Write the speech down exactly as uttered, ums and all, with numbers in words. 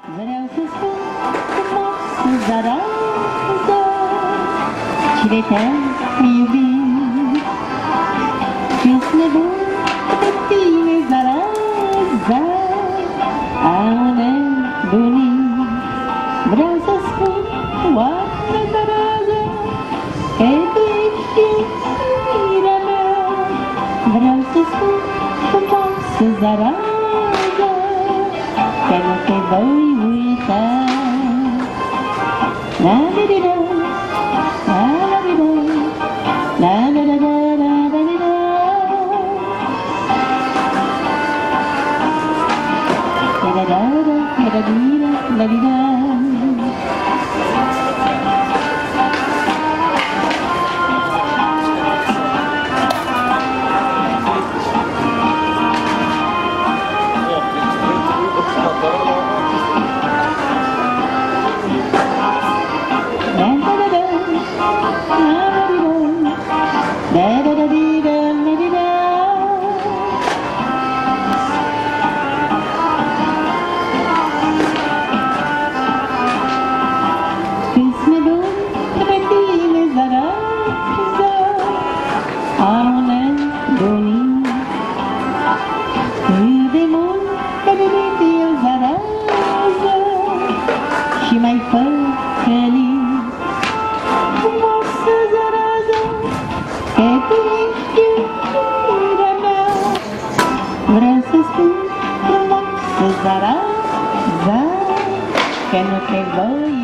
Vreau să spun frumos zarază, cine te-a iubit, că-s nebun de tine zaraza, am nebunit. Vreau să spun, oamă zarază, că tu ești iubirea mea. Vreau să spun frumoasă zarază, că nu te voi uita. La di di da, la la di da, la la da da la da di da. La da da da, la da di da, la di da. Și mai fă feliz, frumoasă zarază, că tu ești iubirea mea. Vreau să spun frumoasă zarază, că nu te voi